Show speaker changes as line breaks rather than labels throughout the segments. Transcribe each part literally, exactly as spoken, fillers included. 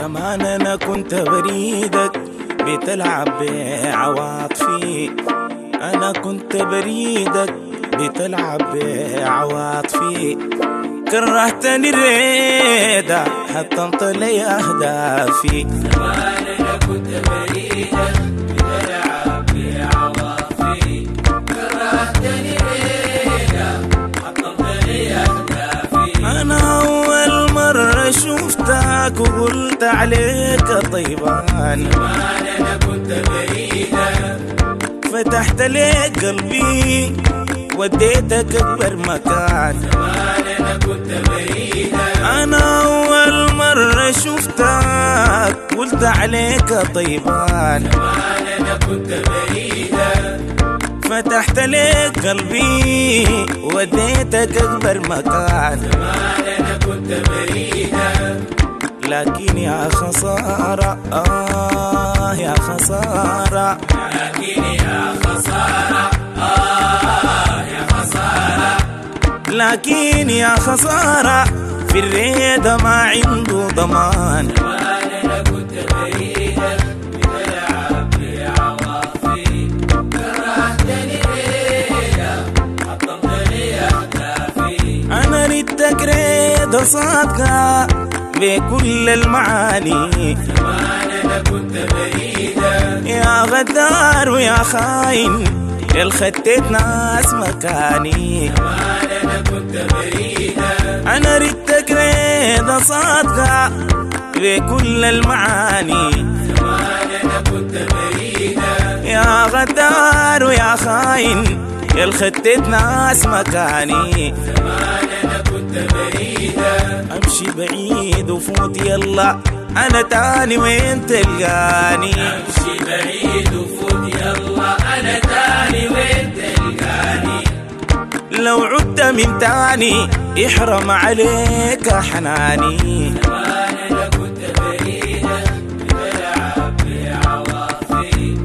زمان أنا كنت بريدك بتلعب بعواطفي، أنا كنت بريدك بتلعب بعواطفي، كرهتني الريدة حتى انطلي أهدافي.
زمان أنا كنت بريدك بتلعب بعواطفي، كرهتني الريدة حتى انطلي أهدافي.
أنا أول مرة شفتك وقلت عليك طيبان،
زمان أنا كنت بريدك
فتحت لك قلبي وديتك أكبر مكان.
زمان أنا كنت بريدك
أنا أول مرة شفتك قلت عليك طيبان،
زمان أنا كنت بريدك
فتحت لك قلبي وديتك أكبر مكان.
زمان أنا كنت بريدك
لكن يا خسارة آه يا خسارة،
لكن يا خسارة آه يا خسارة،
لكن يا خسارة في الريدة ما عنده ضمان.
زمان أنا كنت بريدك بتلعب بعواطفي، كرهتني الريدة حتى انطلي أهدافي.
أنا ردك ريدة صادقة بكل المعاني،
زمان أنا كنت بريدك
يا غدار ويا خاين الخدت ناس مكاني.
زمان أنا كنت بريدك
أنا ردك ريدة صادقة بكل المعاني،
زمان أنا كنت بريدك
يا غدار ويا خاين الخدت ناس مكاني.
زمان أنا كنت بريدك
امشي بعيد وفوت يلا انا تاني وين تلقاني،
امشي بعيد وفوت يلا انا تاني وين تلقاني.
لو عدت من تاني يحرم عليك حناني.
زمان انا كنت بريدك بتلعب بعواطفي،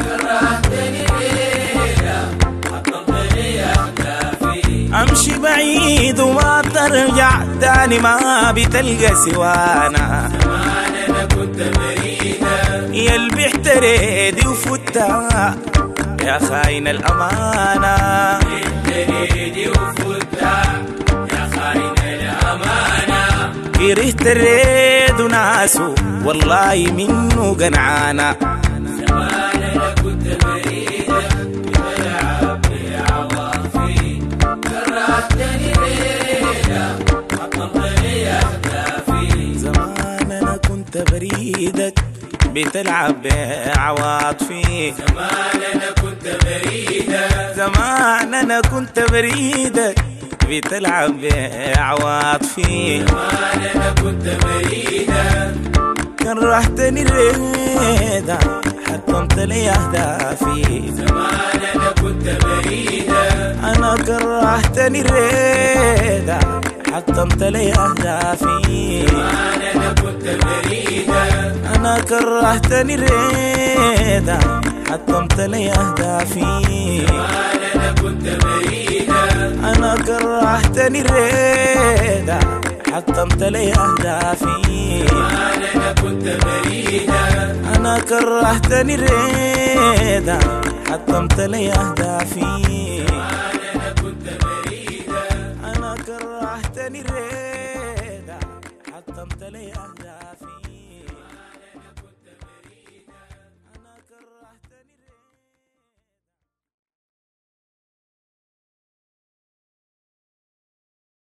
كرهتني الريدة حتى انطلي أهدافي.
امشي بعيد وما ترجع تاني ما بتلقى سوانا.
زمان انا كنت بريدك
يا اللي احتريدي وفتها يا خاين الامانه،
تريدي وفتها يا خاين الأمانة.
كرهت الريد وناسه والله منه قنعانه.
زمان أنا كنت بريدك بتلعب بعواطفي، كرهتني الريدة حتى انطلي أهدافي.
زمان انا كنت بريدك بتلعب بعواطفي،
زمان أنا كنت بريدك
زمان انا كنت بريدك بتلعب بعواطفي،
زمان أنا كنت بريدك
كرهتني الريدة حطمت لي اهدافي.
زمان أنا كنت بريدك
انا كرهتني الريدة حطمت لي اهدافي.
زمان أنا كنت بريدك
انا كرهتني الريدة حطمت لي اهدافي.
زمان أنا كنت بريدك
انا كرهتني الريدة حطمت لي اهدافي.
زمان أنا كنت بريدك
انا كرهتني الريدة حطمت لي اهدافي.
زمان أنا كنت بريدك
انا كرهتني الريدة